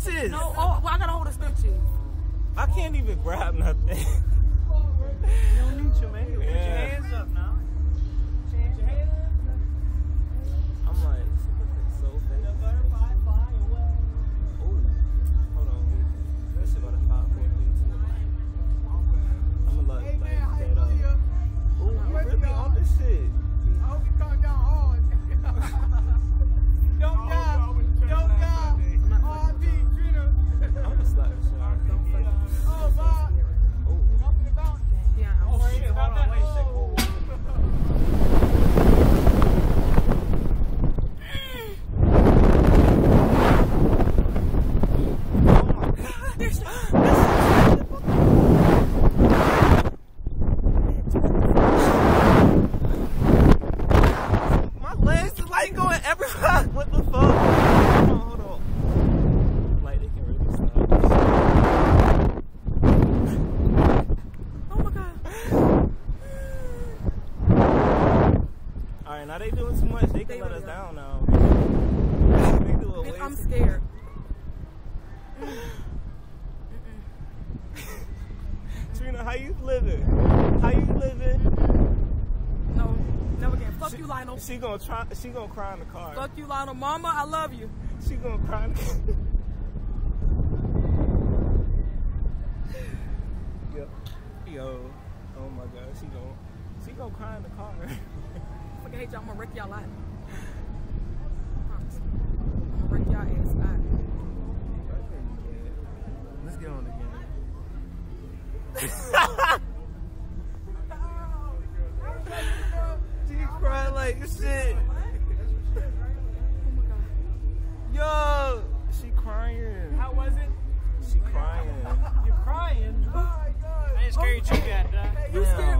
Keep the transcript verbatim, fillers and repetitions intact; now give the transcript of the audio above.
stitches. No, oh, well, I gotta hold the stitches. I can't even grab nothing. You don't need to, man. Put Yeah. your hands up now. Put your hands up. I'm like, so fake. The butterfly fly away. Oh, hold on. This shit about a five four three two. I'm gonna let like that up. Oh, you really on this shit? I hope you calm down hard. Don't die. Don't die. R I P Trina. I'm gonna slap the shit out of you. Oh, Bob. Oh. Talking about. Yeah, I'm Oh, shit. Hold on. Wait a second. Whoa, whoa. There's My legs is like going everywhere. What the fuck? Hold on, hold on. Like they can really stop. oh my god. Alright, now they doing too much. They can They let really us are. down now. They do it way I'm too- scared. Trina, how you living? How you living? No, never again. Fuck you, Lionel. She gonna try. She gonna cry in the car. Fuck you, Lionel. Mama, I love you. She gonna cry in the car. Yo, yo, oh my god, she gonna, she gonna cry in the car. Fucking hate y'all. I'm gonna wreck y'all life. Promise. I'm gonna wreck y'all ass life. Let's get on again. She crying like shit. Oh my god. Yo, she crying. How was it? She crying. You're crying. Oh my God. I didn't scare you too bad, did I? You scared